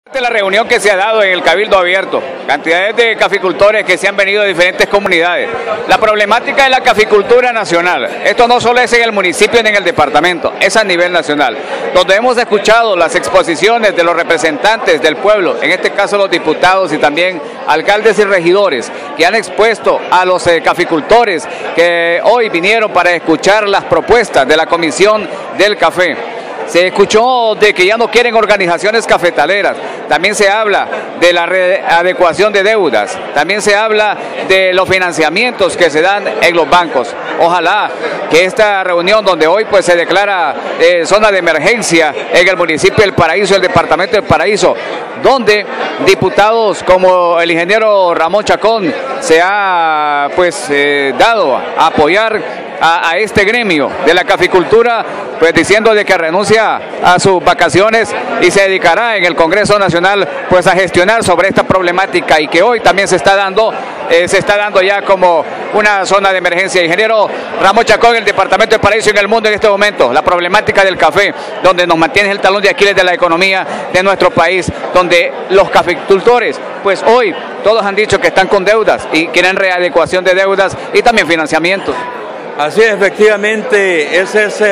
De la reunión que se ha dado en el Cabildo Abierto, cantidades de caficultores que se han venido de diferentes comunidades. La problemática de la caficultura nacional, esto no solo es en el municipio ni en el departamento, es a nivel nacional, donde hemos escuchado las exposiciones de los representantes del pueblo, en este caso los diputados y también alcaldes y regidores, que han expuesto a los caficultores que hoy vinieron para escuchar las propuestas de la Comisión del Café. Se escuchó de que ya no quieren organizaciones cafetaleras, también se habla de la readecuación de deudas, también se habla de los financiamientos que se dan en los bancos. Ojalá que esta reunión donde hoy pues se declara zona de emergencia en el municipio del Paraíso, el departamento del Paraíso, donde diputados como el ingeniero Ramón Chacón se ha pues dado a apoyar a este gremio de la caficultura, pues diciendo de que renuncia a sus vacaciones y se dedicará en el Congreso Nacional pues a gestionar sobre esta problemática, y que hoy también se está dando ya como una zona de emergencia. Ingeniero Ramón Chacón, el departamento del Paraíso en el mundo en este momento, la problemática del café, donde nos mantiene el talón de Aquiles de la economía de nuestro país, donde los caficultores pues hoy todos han dicho que están con deudas y quieren readecuación de deudas y también financiamientos. Así es, efectivamente, ese es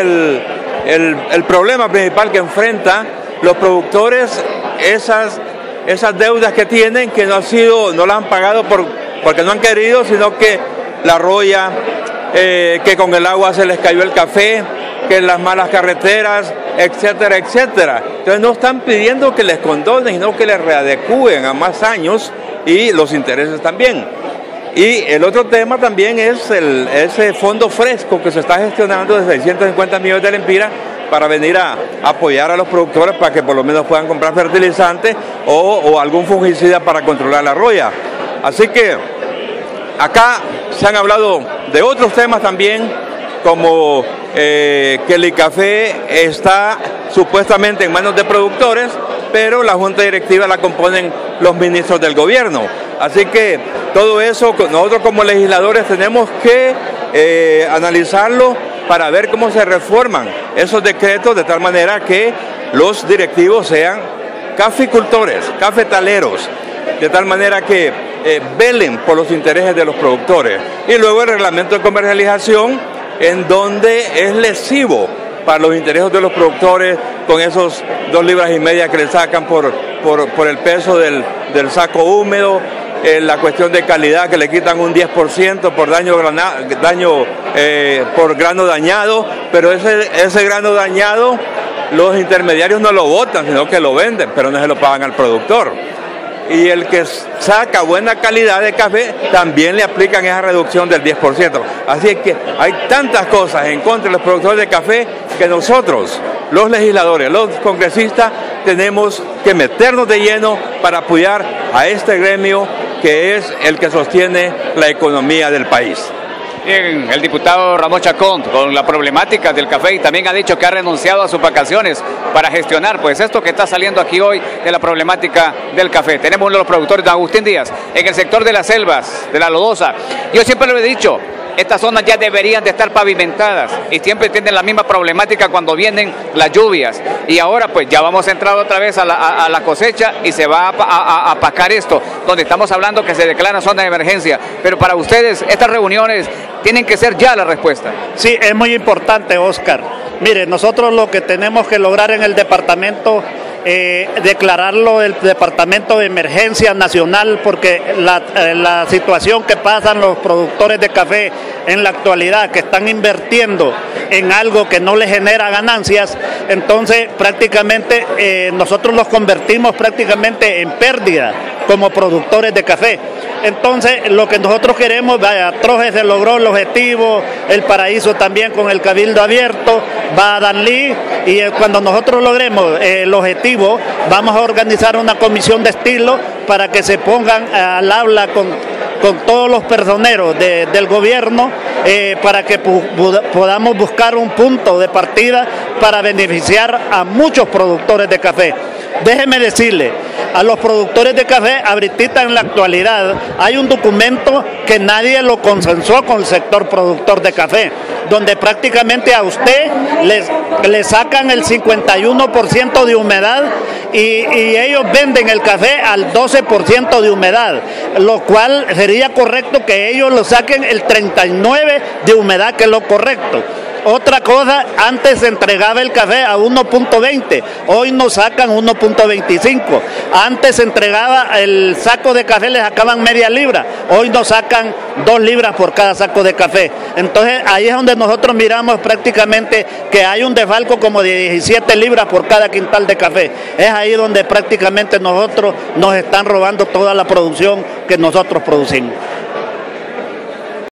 el problema principal que enfrentan los productores, esas deudas que tienen, que no las han pagado porque no han querido, sino que la roya, que con el agua se les cayó el café, que las malas carreteras, etcétera, etcétera. Entonces no están pidiendo que les condonen, sino que les readecúen a más años y los intereses también. Y el otro tema también es ese fondo fresco que se está gestionando de 650 millones de lempiras para venir a apoyar a los productores para que por lo menos puedan comprar fertilizantes o algún fungicida para controlar la roya. Así que acá se han hablado de otros temas también, como que el ICAFE está supuestamente en manos de productores, pero la junta directiva la componen los ministros del gobierno. Así que todo eso nosotros como legisladores tenemos que analizarlo para ver cómo se reforman esos decretos de tal manera que los directivos sean caficultores, cafetaleros, de tal manera que velen por los intereses de los productores. Y luego el reglamento de comercialización, en donde es lesivo para los intereses de los productores con esos 2,5 libras que le sacan por el peso del saco húmedo, la cuestión de calidad que le quitan un 10% por por grano dañado, pero ese grano dañado los intermediarios no lo botan, sino que lo venden, pero no se lo pagan al productor. Y el que saca buena calidad de café también le aplican esa reducción del 10%. Así es que hay tantas cosas en contra de los productores de café que nosotros, los legisladores, los congresistas, tenemos que meternos de lleno para apoyar a este gremio que es el que sostiene la economía del país. Bien, el diputado Ramón Chacón con la problemática del café, y también ha dicho que ha renunciado a sus vacaciones para gestionar pues esto que está saliendo aquí hoy de la problemática del café. Tenemos uno de los productores, Agustín Díaz, en el sector de las selvas, de la lodosa. Yo siempre lo he dicho, estas zonas ya deberían de estar pavimentadas y siempre tienen la misma problemática cuando vienen las lluvias, y ahora pues ya vamos a entrar otra vez a la cosecha y se va a apacar esto, donde estamos hablando que se declara zona de emergencia. Pero para ustedes estas reuniones tienen que ser ya la respuesta. Sí, es muy importante, Oscar. Mire, nosotros lo que tenemos que lograr en el departamento, declararlo el departamento de emergencia nacional, porque la situación que pasan los productores de café en la actualidad, que están invirtiendo en algo que no les genera ganancias, entonces prácticamente nosotros los convertimos prácticamente en pérdida como productores de café. Entonces lo que nosotros queremos, Troje se logró el objetivo, el Paraíso también con el Cabildo Abierto, va a Danlí, y cuando nosotros logremos el objetivo, vamos a organizar una comisión de estilo para que se pongan al habla con todos los personeros del gobierno, para que podamos buscar un punto de partida para beneficiar a muchos productores de café. Déjeme decirle, a los productores de café, ahorita en la actualidad, hay un documento que nadie lo consensuó con el sector productor de café, donde prácticamente a usted le sacan el 51% de humedad y ellos venden el café al 12% de humedad, lo cual sería correcto que ellos lo saquen el 39% de humedad, que es lo correcto. Otra cosa, antes se entregaba el café a 1.20, hoy nos sacan 1.25. Antes se entregaba el saco de café, le sacaban media libra, hoy nos sacan 2 libras por cada saco de café. Entonces ahí es donde nosotros miramos prácticamente que hay un desfalco como de 17 libras por cada quintal de café. Es ahí donde prácticamente nosotros nos están robando toda la producción que nosotros producimos.